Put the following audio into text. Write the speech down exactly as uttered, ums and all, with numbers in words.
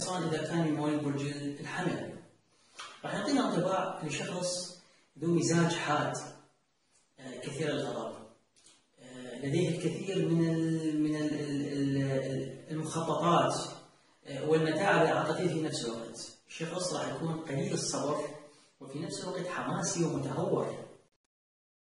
خاصة إذا كان من مواليد برج الحمل. راح يعطينا انطباع لشخص ذو مزاج حاد كثير الغضب، لديه الكثير من من المخططات والمتاعب العاطفية في نفس الوقت. شخص راح يكون قليل الصبر وفي نفس الوقت حماسي ومتهور.